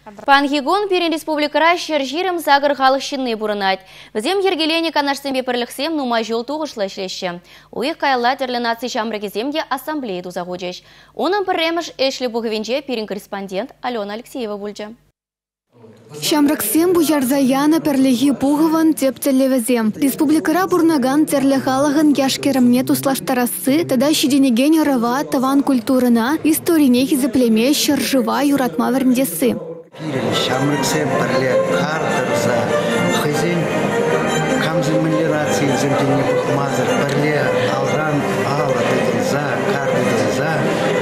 Пангигон перен республикара шержирым загыр халық шинны бұрынат. Візем ергелені канашсембе бірліксем нума жол туғышлы шлеші. Уйық кайла терлі наци шамрагеземде ассамблея дузагуджеш. Оның пірреміш эшлі бұғывенже перен корреспондент Алена Алексеева бульджа. Шамраксем буярзаяна перлеги пугыван тептелевезем. Республикара бурнаган терле халаган яшкерамне туслаштарасы, тада шиденеген рава таван культурына, историне хизеплеме шержива юратма верндесы. Шамраксем перле картарза, хызен камзен мелирации земтене бухмазар, перле алран ала деденза, кардеденза,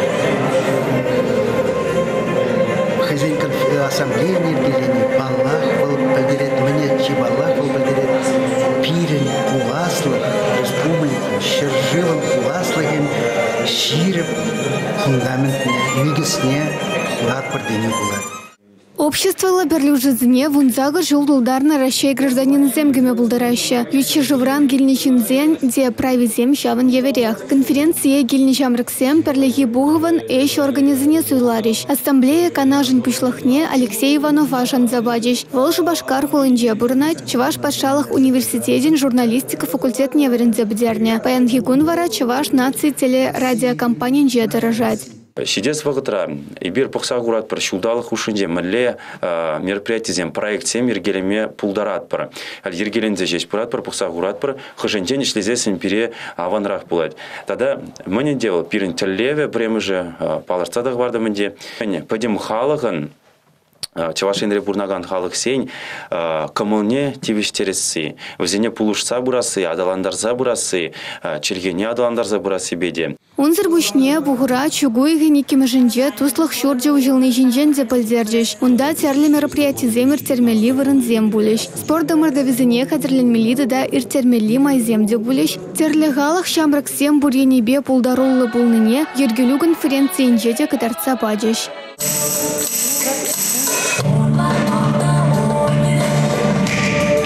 хызен ассамблея нергелени, Аллах был подерет мне, чем Аллах был подерет пирен уласлых, республику, шерживым уласлыгин, ширеп фундаментне, мигесне, хурат пардене булат. Общество лаберлюжезне вунзага жолдулдарна Россия гражданин земгеме булдараща. Ючи живран гильничинзен, де правизем шаван еверех. Конференция гильничамраксем перлеги бугыван эш организине суйларищ. Ассамблея канажин пушлахне Алексей Иванов ашан забадищ. Волжи башкар хулынже бурнать, чеваш пашалах университетин журналистика факультет неверензе бдерне. Паянгигун вара чеваш наций телерадиокомпании дорожать. Сидец вагытра ибир пухса гурат пар шудалық ушынде мілле мероприятиезем проектсем ергелеме пулдарат пар. Ал ергелензе жеш пурат пар пухса гурат пар хыжынжен ишлезесін пире аванрақ булать. Тада міне девал пирин теллеве премже паларцадық барды мінде. Пойдем халығын Чавашин бурнаган халық сень коммуне тивиштересы. Взене пулушса бурасы, адаландарза бурасы, чергене адаландарза бурасы беде. Унзыр бушне бугура чугуйги никимежинже туслых шурджа ужилный жинжен зепальдерджеш. Унда терли мероприятий земир термели вырынзем булеш. Спорт дамырда визене кадерленмелиды да ир термели майземде булеш. Терли халах шамраксем буренебе пулдаруллы булныне ергелю конференции инжете кадарца баджеш.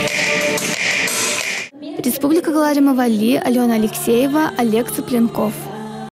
Республика Галарима Вали, Алена Алексеева, Олег Цыпленков.